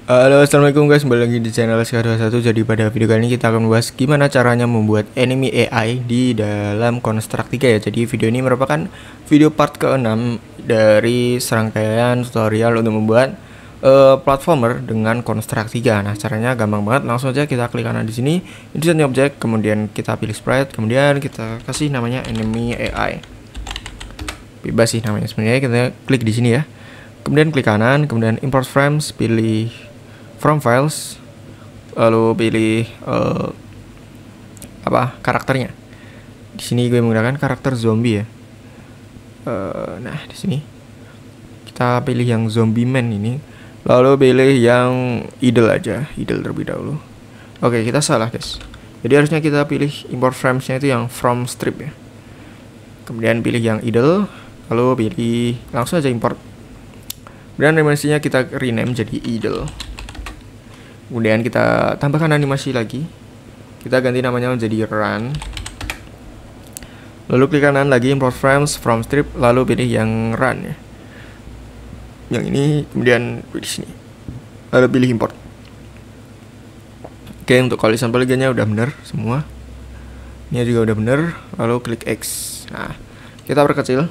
Halo, assalamualaikum guys, kembali lagi di channel SK21. Jadi pada video kali ini kita akan membahas gimana caranya membuat enemy AI di dalam Construct 3 ya. Jadi video ini merupakan video part ke-6 dari serangkaian tutorial untuk membuat platformer dengan Construct 3. Nah, caranya gampang banget. Langsung aja kita klik kanan di sini, insert new object, kemudian kita pilih sprite, kemudian kita kasih namanya enemy AI. Bebas sih namanya sebenarnya, kita klik di sini ya. Kemudian klik kanan, kemudian import frames, pilih from files, lalu pilih karakternya. Di sini gue menggunakan karakter zombie ya. Nah di sini kita pilih yang zombie man ini, lalu pilih yang idle aja, idle terlebih dahulu. Oke, kita salah guys. Jadi harusnya kita pilih import framesnya itu yang from strip ya. Kemudian pilih yang idle, lalu pilih langsung aja import. Kemudian animasinya kita rename jadi idle. Kemudian kita tambahkan animasi lagi. Kita ganti namanya menjadi run. Lalu klik kanan lagi import frames from strip, lalu pilih yang run ya. Yang ini kemudian di sini. Lalu pilih import. Oke, untuk kolisan poligonnya udah bener semua. Ini juga udah bener. Lalu klik X. Nah, kita perkecil.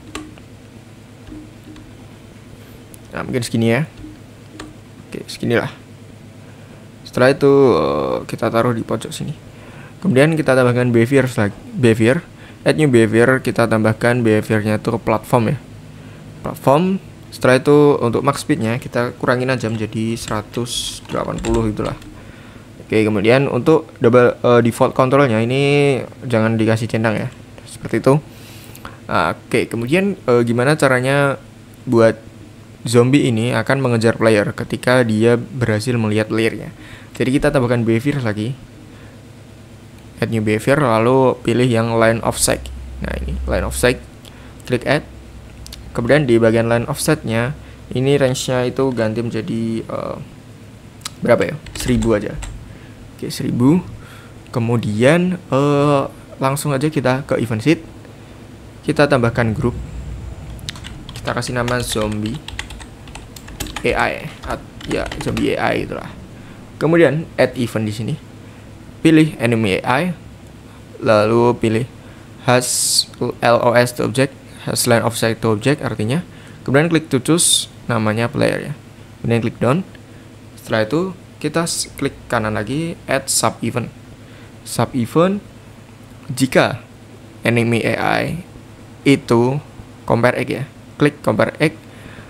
Nah, mungkin segini ya. Oke, seginilah. Setelah itu kita taruh di pojok sini. Kemudian kita tambahkan behaviors lagi. Behavior, add new behavior, kita tambahkan behaviornya itu ke platform ya. Platform. Setelah itu untuk max speednya kita kurangin aja menjadi 180 itulah. Oke, kemudian untuk double default controlnya ini jangan dikasih centang ya. Seperti itu. Oke, kemudian gimana caranya buat zombie ini akan mengejar player ketika dia berhasil melihat layernya. Jadi kita tambahkan behavior lagi, add new behavior, lalu pilih yang line of sight. Nah ini line of sight, klik add. Kemudian di bagian line of sight-nya ini range-nya itu ganti menjadi berapa ya? 1000 aja. Oke, 1000. Kemudian langsung aja kita ke event sheet. Kita tambahkan group. Kita kasih nama zombie AI, ya zombie AI itulah. Kemudian add event di sini. Pilih enemy AI, lalu pilih has LOS to object, has line of sight to object artinya. Kemudian klik to choose namanya player ya. Kemudian klik down. Setelah itu kita klik kanan lagi, add sub event. Sub event jika enemy AI itu compare X ya. Klik compare X.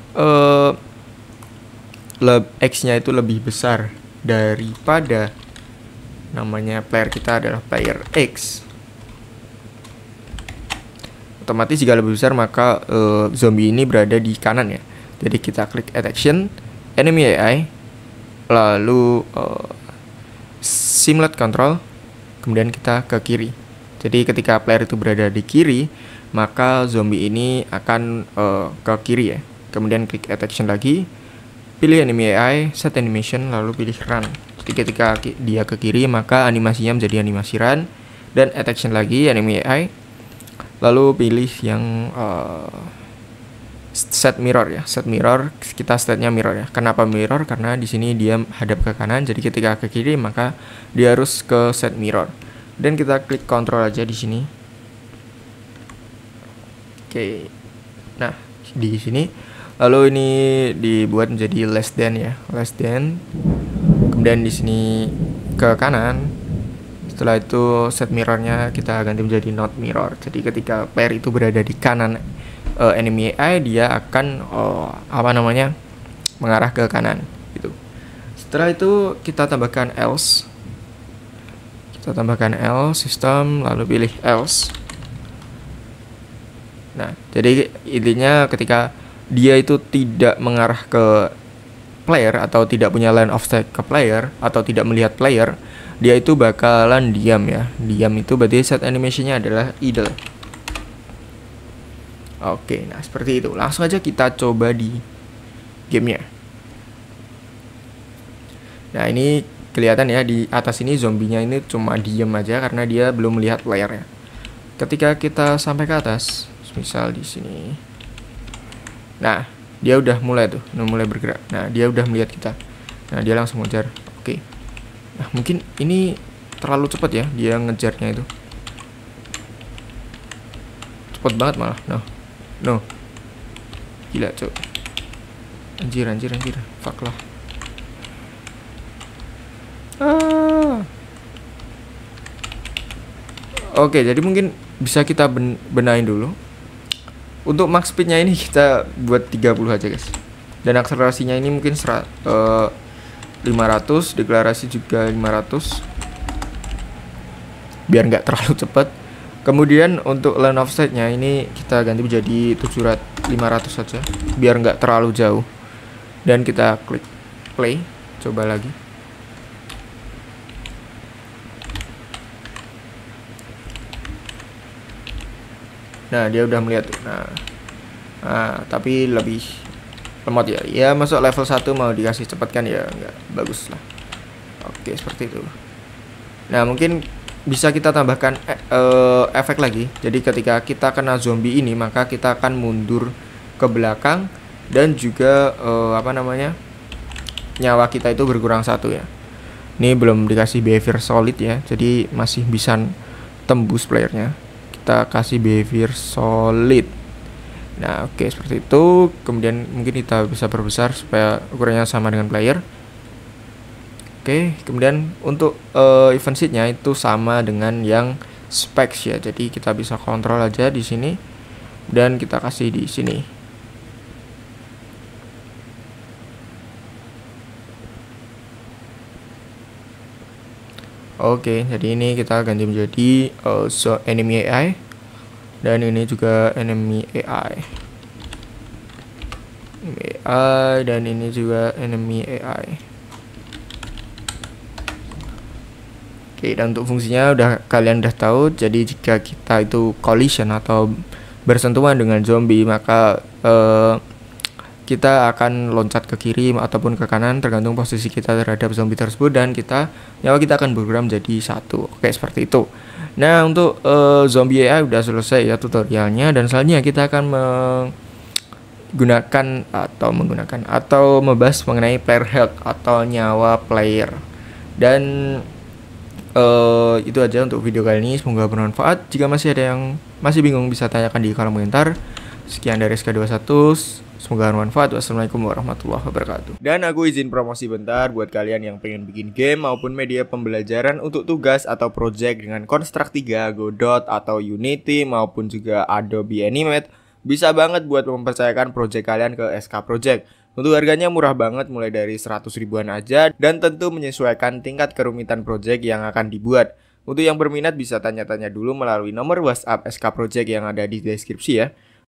X-nya itu lebih besar daripada namanya player kita adalah player X. Otomatis jika lebih besar maka zombie ini berada di kanan ya. Jadi kita klik add action, enemy AI, lalu simulate control, kemudian kita ke kiri. Jadi ketika player itu berada di kiri, maka zombie ini akan ke kiri ya. Kemudian klik add action lagi, pilih enemy AI, set animation, lalu pilih run. Jadi ketika dia ke kiri maka animasinya menjadi animasi run. Dan add action lagi enemy AI, lalu pilih yang set mirror ya. Set mirror, kita setnya mirror ya. Kenapa mirror? Karena di sini dia hadap ke kanan, jadi ketika ke kiri maka dia harus ke set mirror. Dan kita klik control aja di sini. Oke. Nah, di sini lalu ini dibuat menjadi less than ya, less than. Kemudian di sini ke kanan. Setelah itu set mirrornya kita ganti menjadi not mirror. Jadi ketika player itu berada di kanan enemy AI, dia akan mengarah ke kanan gitu. Setelah itu kita tambahkan else. Kita tambahkan else system, lalu pilih else. Nah, jadi intinya ketika dia itu tidak mengarah ke player atau tidak punya line of sight ke player atau tidak melihat player, dia itu bakalan diam ya. Diam itu berarti set animation-nya adalah idle. Oke, nah seperti itu. Langsung aja kita coba di gamenya. Nah ini kelihatan ya di atas ini zombinya ini cuma diam aja karena dia belum melihat player ya. Ketika kita sampai ke atas, misal di sini. Nah, dia udah mulai tuh, mulai bergerak. Nah, dia udah melihat kita. Nah, dia langsung ngejar. Oke. Nah, mungkin ini terlalu cepat ya dia ngejarnya itu. Cepet banget malah. No. Gila, cok. Anjir. Fuck lah. Oke, jadi mungkin bisa kita benahin dulu. Untuk max speednya ini kita buat 30 aja, guys. Dan akselerasinya ini mungkin 500, deklarasi juga 500. Biar nggak terlalu cepat. Kemudian untuk line of sight-nya ini kita ganti menjadi 500 saja, biar nggak terlalu jauh. Dan kita klik play, coba lagi. Nah, dia udah melihat tuh. Nah, tapi lebih lemot ya. Ya, masuk level 1 mau dikasih cepat kan ya, nggak bagus lah. Oke, seperti itu. Nah, mungkin bisa kita tambahkan efek lagi. Jadi ketika kita kena zombie ini, maka kita akan mundur ke belakang dan juga nyawa kita itu berkurang 1 ya. Ini belum dikasih behavior solid ya, jadi masih bisa tembus playernya. Kita kasih behavior solid. Nah, oke, seperti itu. Kemudian mungkin kita bisa perbesar supaya ukurannya sama dengan player. Oke, kemudian untuk event sheet-nya itu sama dengan yang specs ya. Jadi kita bisa kontrol aja di sini dan kita kasih di sini. Oke, jadi ini kita ganti menjadi enemy AI dan ini juga enemy AI. Dan ini juga enemy AI. Oke, dan untuk fungsinya kalian udah tahu. Jadi jika kita itu collision atau bersentuhan dengan zombie, maka kita akan loncat ke kiri ataupun ke kanan tergantung posisi kita terhadap zombie tersebut, dan nyawa kita akan berkurang menjadi 1. Oke, seperti itu. Nah, untuk zombie AI udah selesai ya tutorialnya, dan selanjutnya kita akan menggunakan atau membahas mengenai player health atau nyawa player. Dan itu aja untuk video kali ini, semoga bermanfaat. Jika masih ada yang masih bingung bisa tanyakan di kolom komentar. Sekian dari SK21, semoga bermanfaat. Wassalamualaikum warahmatullahi wabarakatuh. Dan aku izin promosi bentar buat kalian yang pengen bikin game maupun media pembelajaran untuk tugas atau project dengan Construct 3, Godot atau Unity maupun juga Adobe Animate. Bisa banget buat mempercayakan project kalian ke SK Project. Untuk harganya murah banget, mulai dari 100 ribuan aja, dan tentu menyesuaikan tingkat kerumitan project yang akan dibuat. Untuk yang berminat bisa tanya-tanya dulu melalui nomor WhatsApp SK Project yang ada di deskripsi ya.